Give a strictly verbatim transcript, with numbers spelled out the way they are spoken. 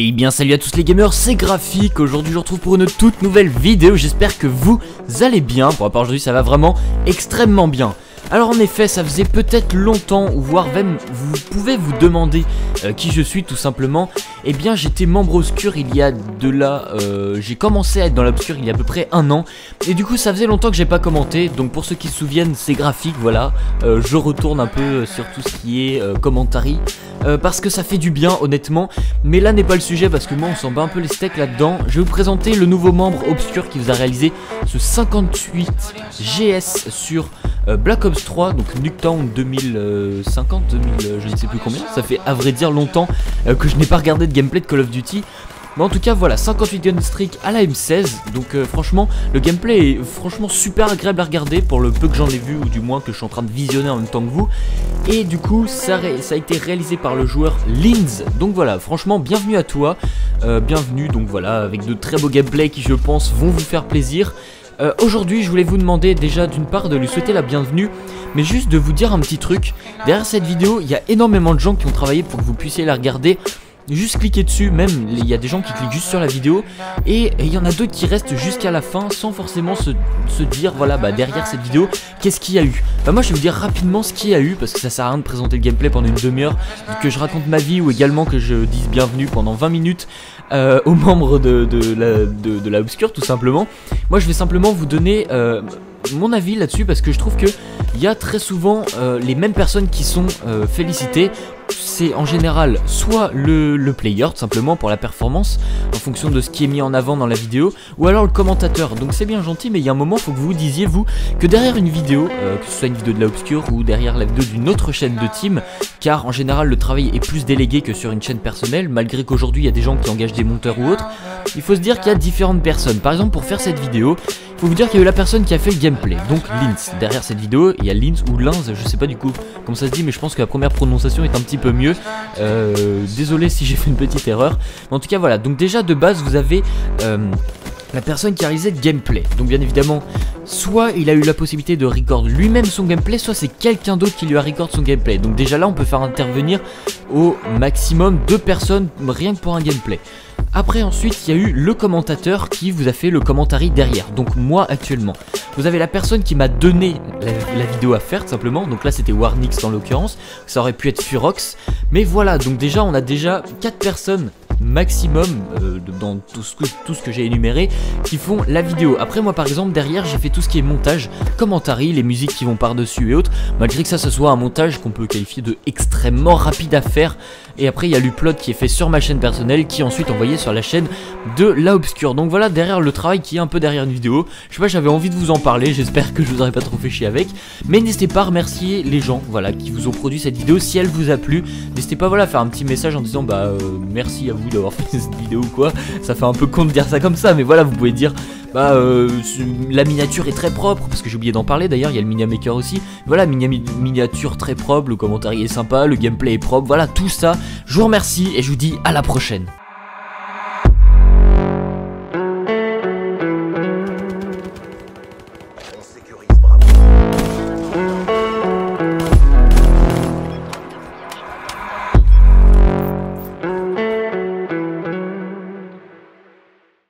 Et bien salut à tous les gamers, c'est Graphique. Aujourd'hui je vous retrouve pour une toute nouvelle vidéo. J'espère que vous allez bien. Pour ma part aujourd'hui ça va vraiment extrêmement bien. Alors en effet ça faisait peut-être longtemps, ou voire même vous pouvez vous demander euh, qui je suis tout simplement. Eh bien j'étais membre obscur il y a de là, euh, j'ai commencé à être dans l'obscur il y a à peu près un an. Et du coup ça faisait longtemps que j'ai pas commenté, donc pour ceux qui se souviennent c'est Graphique, voilà. euh, Je retourne un peu sur tout ce qui est euh, commentary. Euh, parce que ça fait du bien honnêtement. Mais là n'est pas le sujet parce que moi on s'en bat un peu les steaks là-dedans. Je vais vous présenter le nouveau membre obscur qui vous a réalisé ce cinquante-huit G S sur euh, Black Ops trois, donc Nuketown deux mille cinquante, deux mille, euh, je ne sais plus combien. Ça fait à vrai dire longtemps euh, que je n'ai pas regardé de gameplay de Call of Duty. Mais en tout cas voilà, cinquante-huit gun streak à la M seize. Donc euh, franchement le gameplay est franchement super agréable à regarder pour le peu que j'en ai vu, ou du moins que je suis en train de visionner en même temps que vous. Et du coup ça, ça a été réalisé par le joueur Linz. Donc voilà, franchement bienvenue à toi, euh, bienvenue donc voilà, avec de très beaux gameplays qui je pense vont vous faire plaisir. Euh, Aujourd'hui je voulais vous demander déjà d'une part de lui souhaiter la bienvenue, mais juste de vous dire un petit truc. Derrière cette vidéo il y a énormément de gens qui ont travaillé pour que vous puissiez la regarder. Juste cliquer dessus, même il y a des gens qui cliquent juste sur la vidéo, et il y en a d'autres qui restent jusqu'à la fin sans forcément se, se dire voilà bah derrière cette vidéo qu'est-ce qu'il y a eu. Bah moi je vais vous dire rapidement ce qu'il y a eu, parce que ça sert à rien de présenter le gameplay pendant une demi-heure, que je raconte ma vie ou également que je dise bienvenue pendant vingt minutes euh, aux membres de, de, la, de, de la Obscure tout simplement. Moi je vais simplement vous donner euh, mon avis là-dessus, parce que je trouve que il y a très souvent euh, les mêmes personnes qui sont euh, félicitées. C'est en général soit le, le player tout simplement pour la performance en fonction de ce qui est mis en avant dans la vidéo, ou alors le commentateur. Donc c'est bien gentil, mais il y a un moment faut que vous vous disiez vous que derrière une vidéo, euh, que ce soit une vidéo de la Obscure ou derrière la vidéo d'une autre chaîne de team, car en général le travail est plus délégué que sur une chaîne personnelle, malgré qu'aujourd'hui il y a des gens qui engagent des monteurs ou autres. Il faut se dire qu'il y a différentes personnes. Par exemple pour faire cette vidéo, il faut vous dire qu'il y a eu la personne qui a fait le gameplay, donc Linz. Derrière cette vidéo il y a Linz ou Linz, je sais pas du coup comment ça se dit, mais je pense que la première prononciation est un petit peu mieux. Euh, désolé si j'ai fait une petite erreur. Mais en tout cas voilà, donc déjà de base vous avez euh, la personne qui a réalisé le gameplay. Donc bien évidemment, soit il a eu la possibilité de record lui-même son gameplay, soit c'est quelqu'un d'autre qui lui a record son gameplay. Donc déjà là on peut faire intervenir au maximum deux personnes rien que pour un gameplay. Après ensuite il y a eu le commentateur qui vous a fait le commentary derrière, donc moi actuellement. Vous avez la personne qui m'a donné la, la vidéo à faire tout simplement, donc là c'était Warnix dans l'occurrence, ça aurait pu être Furox. Mais voilà, donc déjà on a déjà quatre personnes maximum euh, dans tout ce que, tout ce que j'ai énuméré qui font la vidéo. Après moi par exemple derrière j'ai fait tout ce qui est montage, commentary, les musiques qui vont par dessus et autres, malgré que ça ce soit un montage qu'on peut qualifier de extrêmement rapide à faire. Et après il y a l'upload qui est fait sur ma chaîne personnelle, qui est ensuite envoyé sur la chaîne de la Obscure. Donc voilà derrière le travail qui est un peu derrière une vidéo. Je sais pas, j'avais envie de vous en parler, j'espère que je vous aurais pas trop fait chier avec. Mais n'hésitez pas à remercier les gens voilà, qui vous ont produit cette vidéo si elle vous a plu. N'hésitez pas voilà, à faire un petit message en disant bah euh, merci à vous d'avoir fait cette vidéo ou quoi. Ça fait un peu con de dire ça comme ça, mais voilà, vous pouvez dire bah euh, la miniature est très propre, parce que j'ai oublié d'en parler d'ailleurs, il y a le Minia Maker aussi. Voilà, mini miniature très propre, le commentaire est sympa, le gameplay est propre, voilà tout ça. Je vous remercie et je vous dis à la prochaine.